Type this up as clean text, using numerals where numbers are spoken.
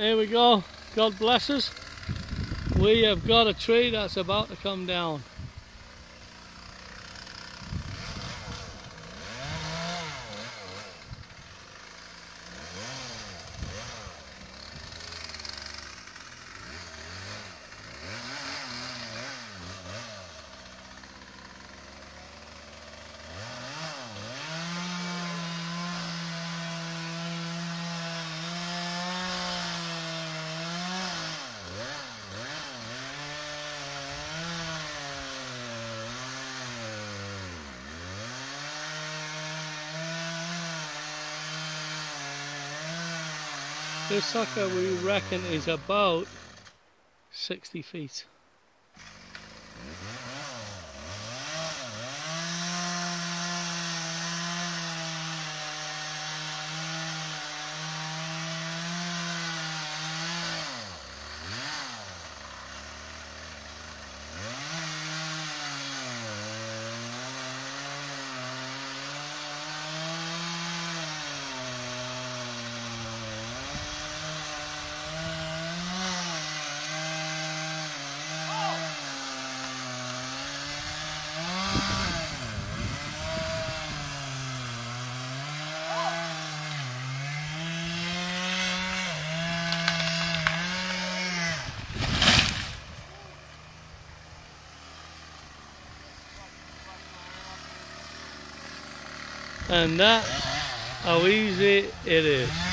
Here we go. God bless us. We have got a tree that's about to come down. This sucker we reckon is about 60 feet. And that's how easy it is.